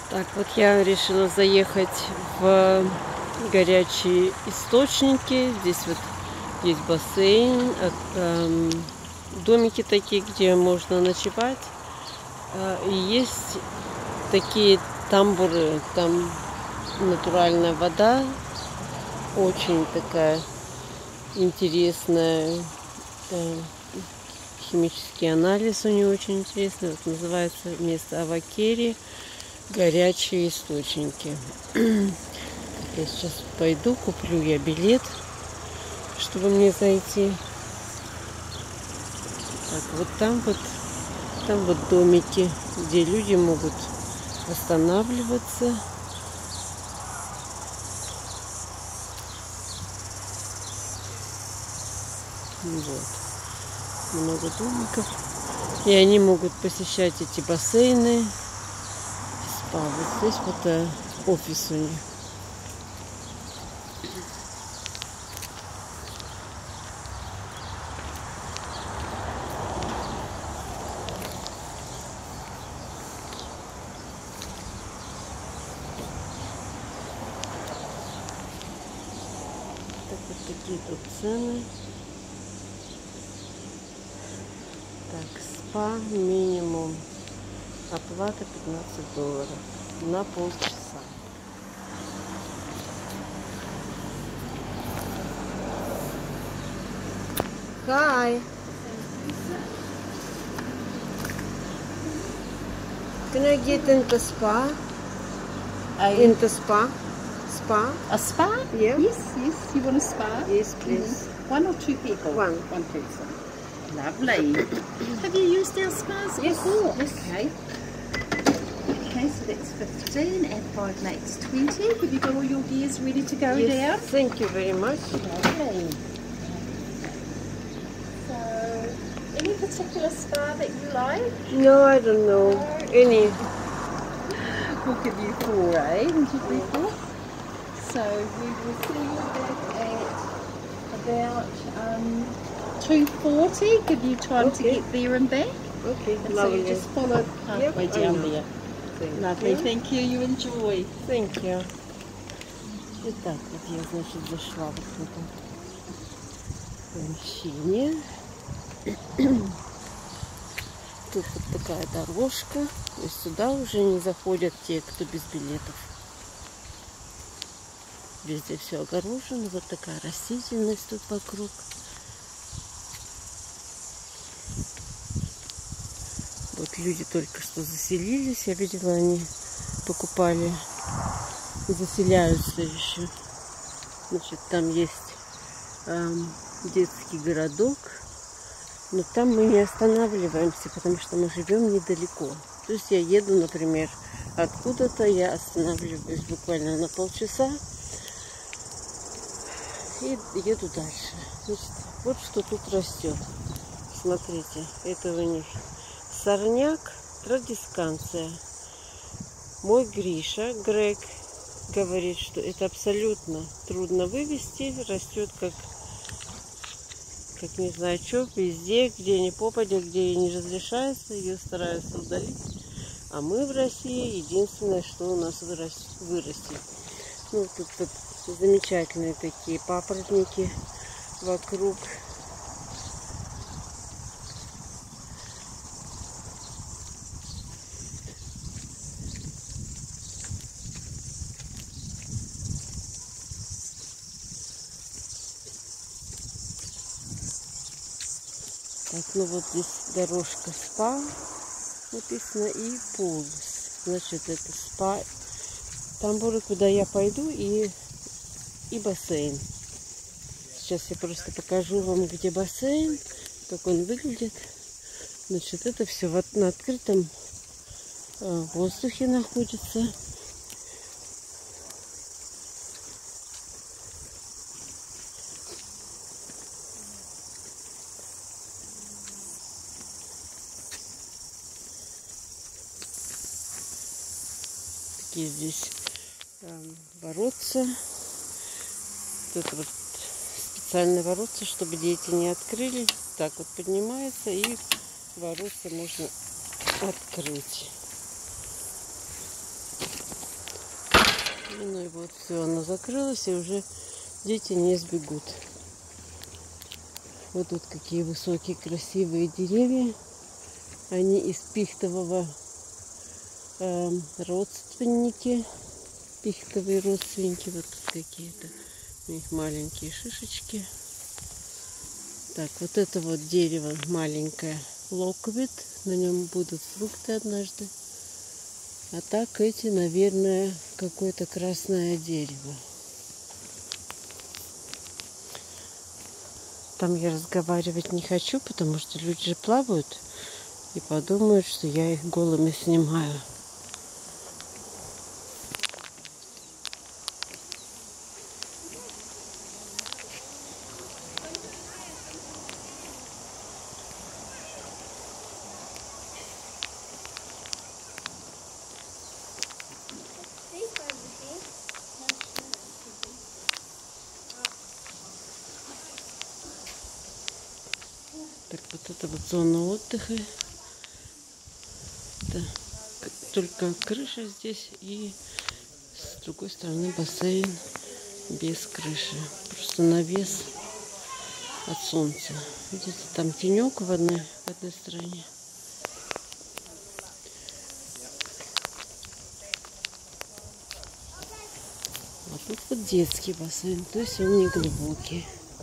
Так, вот я решила заехать в горячие источники. Здесь вот есть бассейн, домики такие, где можно ночевать. И есть такие тамбуры, там натуральная вода, очень такая интересная. Химический анализ у нее очень интересный. Вот называется место Авакери. Горячие источники. Я сейчас пойду, куплю я билет, чтобы мне зайти. Так, вот там вот домики, где люди могут останавливаться. Вот. Много домиков. И они могут посещать эти бассейны. Вот здесь вот офис у них. Так, вот такие тут цены. Так, спа минимум. Оплата $15 на полчаса. Hi. Can I get into spa? Into spa? Spa? A spa? Yeah. Yes. You want a spa? Yes, please. One or two people? One. One person. Lovely. Have you used our spas before? Yes. Okay. Okay, so that's 15 and 5 makes 20. Have you got all your gears ready to go down? Thank you very much. Lovely. So, any particular spa that you like? No, I don't know. Any. We'll give you 4, eh? Would you be 4? So we will see you back at about 2:40. Give you time to get there and back. Okay, And so lovely. you just follow halfway down there. Lovely. Thank you. You enjoy. Thank you. Итак, вот я, значит, зашла вот в это помещение. Тут вот такая дорожка. То есть сюда уже не заходят те, кто без билетов. Везде все огорожено. Вот такая растительность тут вокруг. Вот люди только что заселились. Я видела, они покупали и заселяются еще. Значит, там есть детский городок. Но там мы не останавливаемся, потому что мы живем недалеко. То есть я еду, например, откуда-то, я останавливаюсь буквально на полчаса и еду дальше. Значит, вот что тут растет. Смотрите, это у них сорняк, традисканция. Мой Гриша, Грег, говорит, что это абсолютно трудно вывести. Растет как не знаю что, везде, где не попадя, где не разрешается, ее стараются удалить. А мы в России единственное, что у нас вырастет. Ну, тут вот замечательные такие папоротники вокруг. Так, ну вот здесь дорожка спа написано и пул. Значит, это спа. Тамбуры, куда я пойду, и бассейн. Сейчас я просто покажу вам, где бассейн, как он выглядит. Значит, это все на открытом воздухе находится. Такие здесь воротца. Тут вот специальные воротца, чтобы дети не открыли. Так вот поднимается, и воротца можно открыть. Ну и вот все, оно закрылось, и уже дети не сбегут. Вот тут какие высокие красивые деревья. Они из пихтового родственники. Пихтовые родственники. Вот тут какие-то у них маленькие шишечки. Так, вот это вот дерево маленькое. Локвит. На нем будут фрукты однажды. А так эти, наверное, какое-то красное дерево. Там я разговаривать не хочу, потому что люди же плавают и подумают, что я их голыми снимаю. Так, вот это вот зона отдыха. Это только крыша здесь, и с другой стороны бассейн без крыши. Просто навес от солнца. Видите, там тенек в одной стороне. А тут вот детский бассейн, то есть он не глубокий.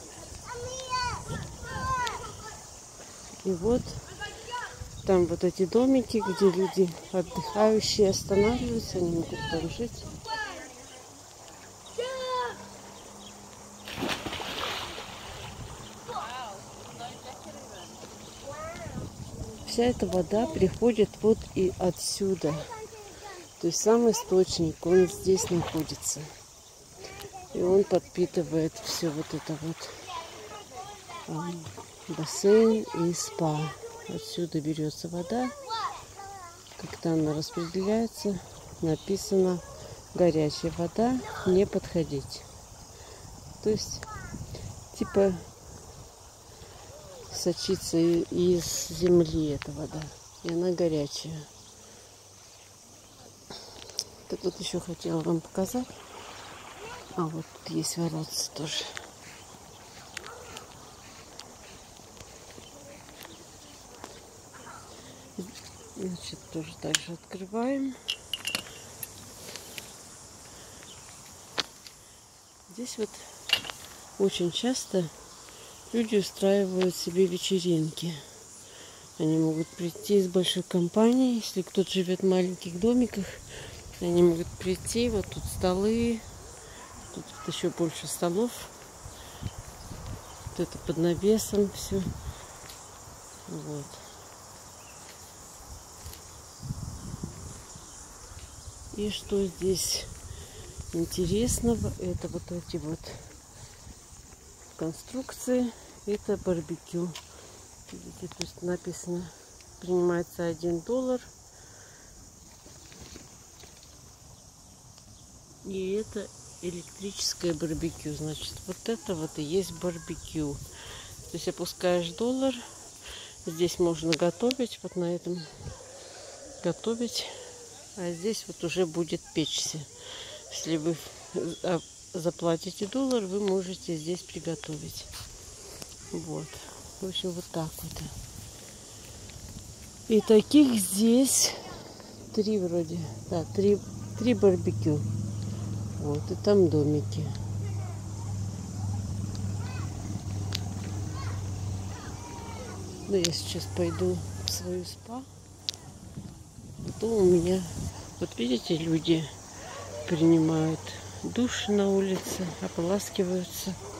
И вот там вот эти домики, где люди отдыхающие останавливаются, они могут там жить. Вся эта вода приходит вот и отсюда. То есть сам источник, он здесь находится. И он подпитывает все вот это вот бассейн и спа. Отсюда берется вода. Как-то она распределяется. Написано: горячая вода, не подходить. То есть типа сочится из земли эта вода. И она горячая. Так вот еще хотела вам показать. А вот тут есть воротца тоже. Значит, тоже так же открываем. Здесь вот очень часто люди устраивают себе вечеринки. Они могут прийти из большой компании. Если кто-то живет в маленьких домиках, они могут прийти. Вот тут столы. Тут еще больше столов. Вот это под навесом все. Вот. И что здесь интересного? Это вот эти вот конструкции. Это барбекю. Видите, то есть написано: принимается $1. И это электрическое барбекю. Значит, вот это вот и есть барбекю. То есть опускаешь $1. Здесь можно готовить. Вот на этом готовить. А здесь вот уже будет печься. Если вы заплатите $1, вы можете здесь приготовить. Вот. В общем, вот так вот. И таких здесь 3 вроде. Да, 3 барбекю. Вот. И там домики. Ну, я сейчас пойду в свою спа. Потом у меня, вот видите, люди принимают душ на улице, ополаскиваются.